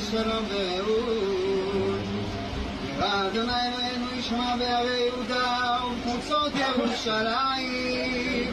שלום ואהוד. ירא אדוני אלוהינו ישמע בערי יהודה ובקבוצות ירושלים.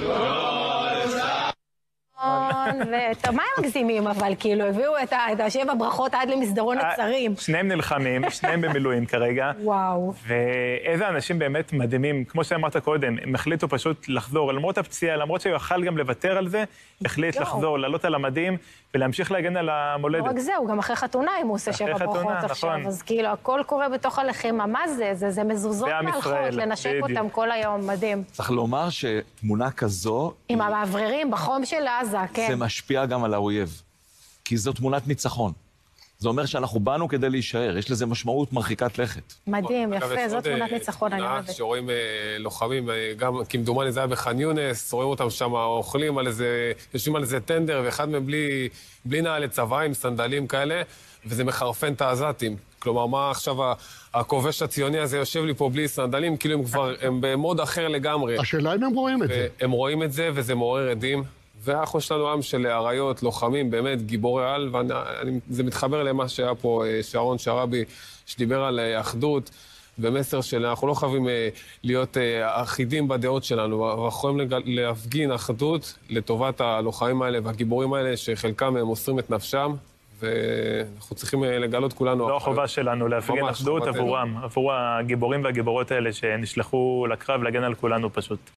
וטוב, מה הם מגזימים אבל? כאילו, הביאו את השבע ברכות עד למסדרון הצרים. שניהם נלחמים, שניהם במילואים כרגע. וואו. ואיזה אנשים באמת מדהימים, כמו שאמרת קודם, הם החליטו פשוט לחזור, למרות הפציעה, למרות שהוא יכל גם לוותר על זה, החליט לחזור, לעלות על המדים ולהמשיך להגן על המולדת. לא רק זהו, גם אחרי חתונה אם הוא עושה שבע ברכות עכשיו, אז כאילו, הכל קורה בתוך הלחימה, מה זה? זה מזוזות מהלכות, לנשק אותם כל היום, מדהים. צריך לומר שתמונה כזו... עם המעבררים בחום של עזה, כן. זה משפיע גם על האויב, כי זו תמונת ניצחון. זה אומר שאנחנו באנו כדי להישאר, יש לזה משמעות מרחיקת לכת. מדהים, יפה, זו תמונת ניצחון, אני אוהבת. שרואים לוחמים, גם כמדומני זה היה בח'אן יונס, רואים אותם שם אוכלים על איזה, יושבים על איזה טנדר, ואחד מהם בלי נעלי צבא, עם סנדלים כאלה, וזה מחרפן את העזתים. כלומר, מה עכשיו הכובש הציוני הזה יושב לי פה בלי סנדלים, כאילו הם במוד אחר לגמרי. השאלה אם הם רואים את זה. הם רואים את זה, וזה מעורר עדים. ואנחנו יש לנו עם של אריות, לוחמים, באמת גיבורי על, וזה מתחבר למה שהיה פה שרון שרבי, שדיבר על אחדות, ומסר של אנחנו לא חייבים להיות אחידים בדעות שלנו, אנחנו יכולים להפגין אחדות לטובת הלוחמים האלה והגיבורים האלה, שחלקם הם מוסרים את נפשם, ואנחנו צריכים לגלות כולנו. לא החובה שלנו להפגין אחדות עבורם, עבור הגיבורים והגיבורות האלה שנשלחו לקרב להגן על כולנו פשוט.